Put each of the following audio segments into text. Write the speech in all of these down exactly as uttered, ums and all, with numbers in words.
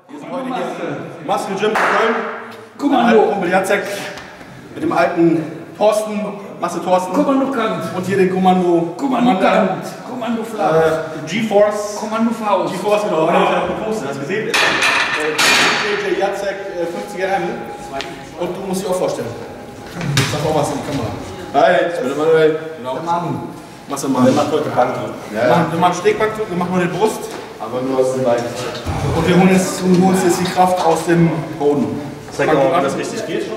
Wir sind heute hier Muscle Gym in Köln. Kommando. Kumpel Jacek mit dem alten Thorsten, Muscle Thorsten. Kommando Kant. Und hier den Kommando. Kommando Kant. Kommando Flach. Äh, G-Force. Kommando Faust. G-Force, genau. Heute habe ich noch gepostet, hast du gesehen? J J Jacek, fünfziger Ärmel. Und du musst dich auch vorstellen. Sag auch was in die Kamera. Hi, ich bin der Manuel. Genau. Der Mann. Machst du mal. Der macht heute Bankdrücken. Ja, ja. Wir machen Stegbankdrücken, wir machen nur die Brust. Aber nur aus den Beinen. Und wir holen jetzt, holen uns jetzt die Kraft aus dem Boden. Zeig mal, ob das richtig geht.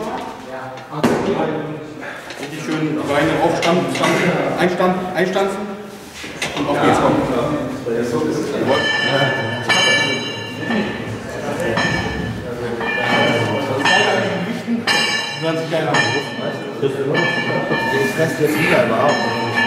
Richtig schön Beine aufstampfen, einstampfen, einstampfen. Und auf geht's, komm. Die werden sich geil an. Ich fresse jetzt wieder immer auf.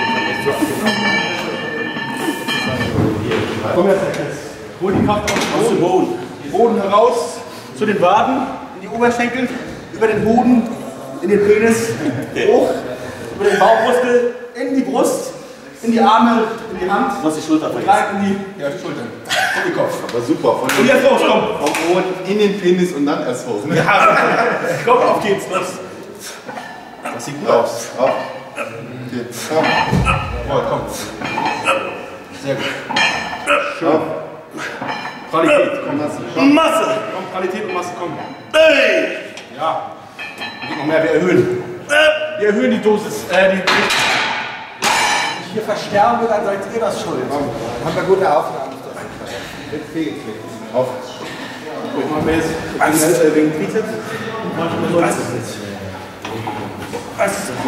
Komm jetzt, jetzt. Hol die Kraft aus dem Boden. Boden heraus, zu den Waden, in die Oberschenkel, über den Hoden, in den Penis, hoch, über den Bauchmuskel, in die Brust, in die Arme, in die Hand. Du hast die Schulter Rein vergessen. in die, ja, die Schultern. Und den Kopf. Aber super. Von Und jetzt los, komm. vom Boden in den Penis und dann erst hoch. Ja, komm, auf geht's, los. Das sieht gut aus. Auf. Auf. Okay. Komm. Jawohl, komm. Sehr gut. Schön. Auf. Qualität, komm. Komm, Masse! komm, Qualität und Masse, komm. Hey! Ja. Geht noch mehr, wir erhöhen. Wir erhöhen die Dosis, äh, die... Wenn ich hier versterbe, dann seid ihr das schuld. Haben wir gute Aufnahmen. Mit Fegeklick. Auf. Ich mache mir jetzt äh, wegen Trizeps. Was ist das? Was ist das?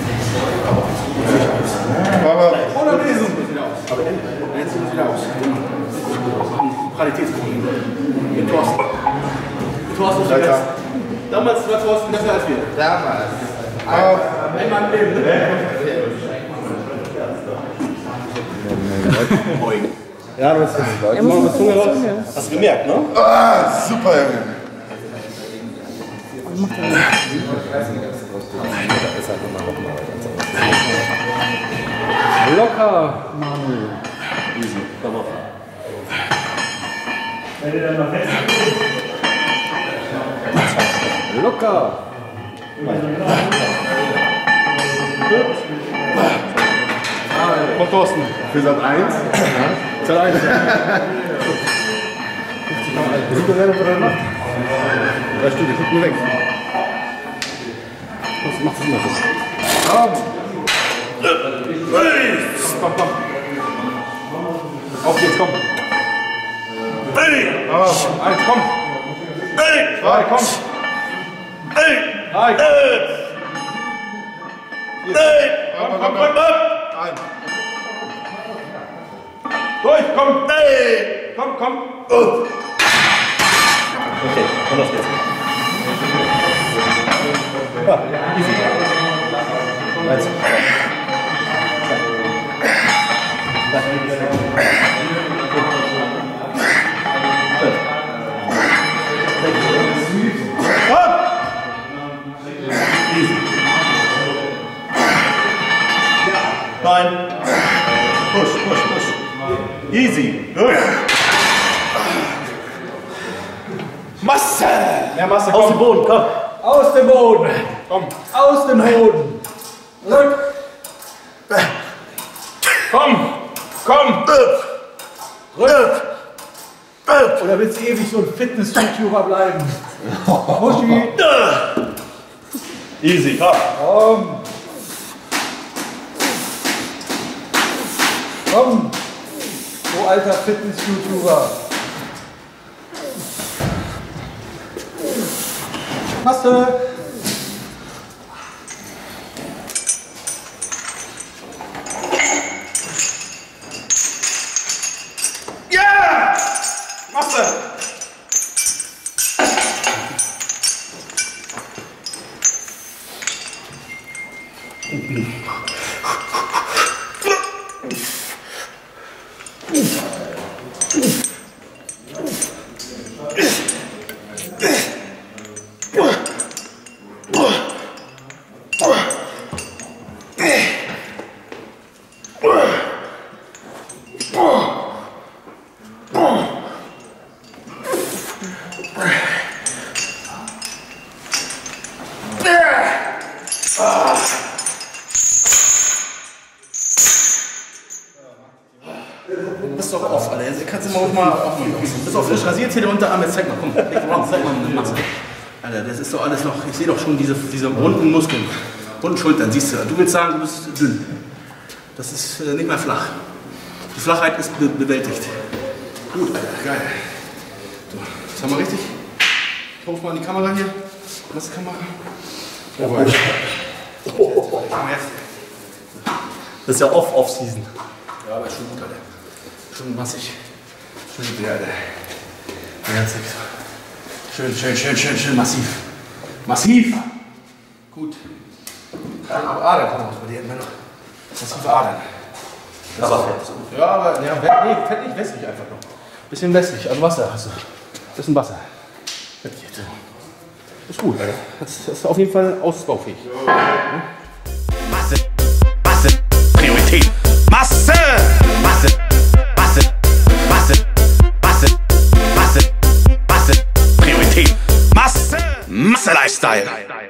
Aber Oder nee, so sieht wieder aus. Aber jetzt sieht es wieder aus. Qualitätsproblem. Mit Thorsten. Mit Thorsten ist der Beste. Damals war Thorsten besser als wir. damals. Auf. Einmal im Leben, ne? Ja, das ist es. Jetzt machen wir Zunge raus. Hast du gemerkt, ne? Ah, super, Junge. Locker, Manu. Easy, komm auf. Locker. Komm, Thorsten. Für Sat eins. Zahl eins. Super, wer das macht. Drei Stück, guck nur weg. Was macht das immer so? Komm. Komm, komm. Auf geht's, komm. Auf. Eins, komm. Zwei, komm. Drei. Komm, komm, komm. Ein. Durch, komm. Komm, komm. Okay, und los geht's. Ja, easy. Eins. Nein. Push, push, push. Easy. Durch. Masse! Mehr Masse, Aus dem komm. Boden, komm. Aus dem Boden. Komm. Aus dem Boden. Rück. Komm. Komm. Rück. Oder willst du ewig so ein Fitness-YouTuber bleiben? Muschi. Easy, komm. Komm. Komm. Du alter Fitness-YouTuber. Masse. Ja! Masse! Du bist doch off, Alter. Jetzt kannst du mal auch mal auf mich aus. Du bist auch frisch rasiert hier der Unterarm. Jetzt zeig mal, komm. Zeig mal, mach's. Alter, das ist doch alles noch. Ich sehe doch schon diese, diese runden Muskeln. Runden Schultern, siehst du. Du willst sagen, du bist dünn. Das ist äh, nicht mehr flach. Die Flachheit ist be bewältigt. Gut, Alter, geil. So, das haben wir richtig. Ich ruf mal an die Kamera hier. Was Kamera? Ja, oh, oh. Das ist ja Off-Off-Season. Ja, aber ist schon gut, Alter. Schon massig. Schön gut, Alter. Herzig. Schön, schön, schön, schön, schön massiv. Massiv! Gut. Ja, aber Adern kann man auch bei dir immer noch. Massive Adern. Das aber Fett. Ja, aber ja, nee, Fett nicht, wässrig einfach noch. Bisschen wässrig, also Wasser hast du. Bisschen Wasser. Das geht. Ist gut, Alter. Das ist auf jeden Fall ausbaufähig. Ja. Masse, Masse, Priorität. Masse, Masse, Masse, Masse, Masse, Masse, Masse, Priorität. Masse, Masse Lifestyle.